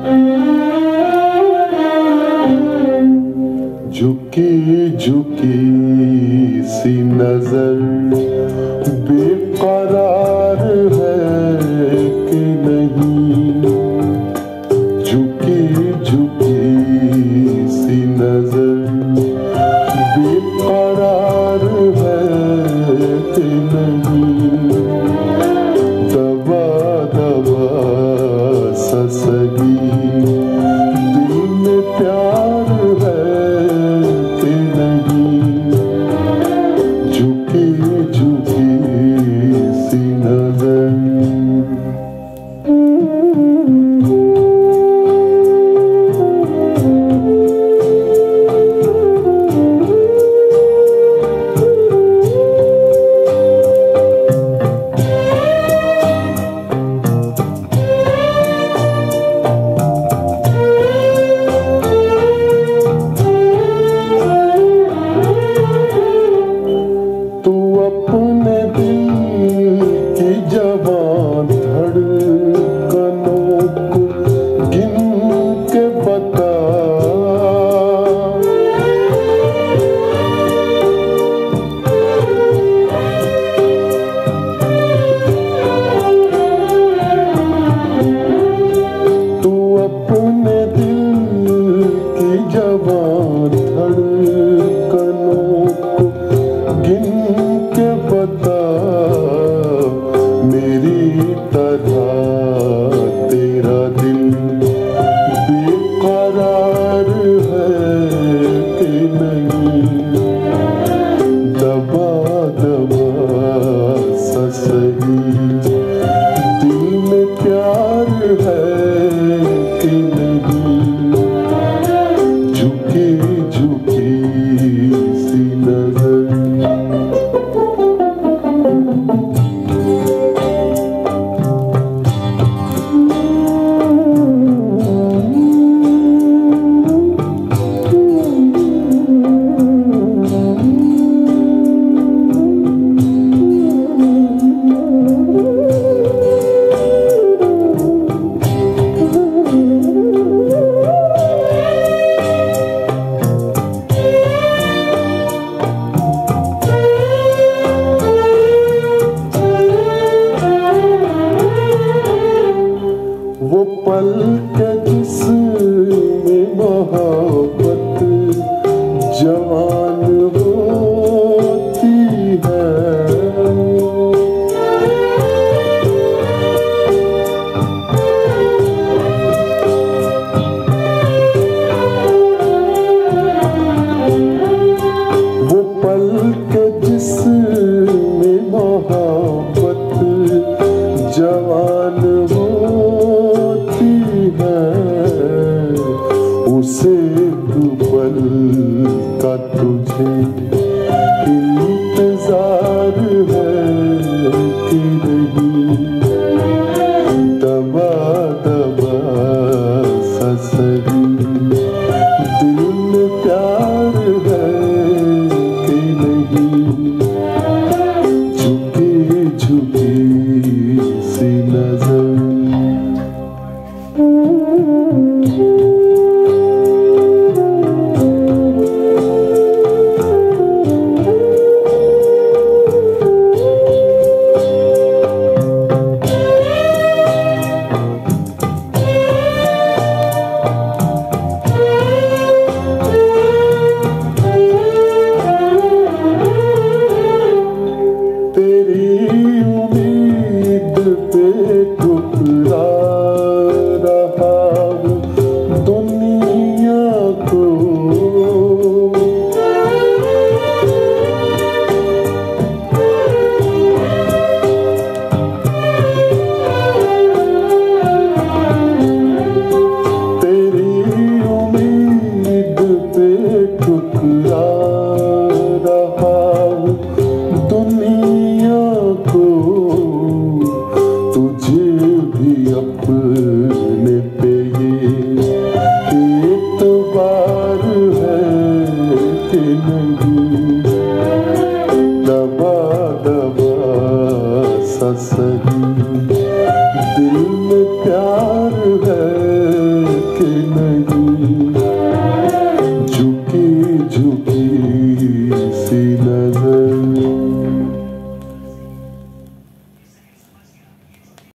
झुकी झुकी सी नजर बेकरार है कि नहीं, झुकी झुकी सी नजर बेकरार है कि नहीं, दबा दबा सा सही दिल में प्यार है कि नहीं, झुकी झुकी सी नजर। अपने दिल की जवान धड़कनों को गिन के बता, तू अपने दिल की जवान धड़कनों को गिन के बता, मेरी तरह तेरा दिल बेकरार है कि नहीं, दबा दबा सा सही दिल में प्यार है कि नहीं, झुकी झुकी सी नजर। वो पल के जिसमें मोहब्बत जवान होती है, वो पल के जिसमें मोहब्बत जवान होती है, उसे पल का तुझे इंतजार है कि नहीं, दबा दबा सा सही दिल में प्यार है कि नहीं, झुकी झुकी सी नजर।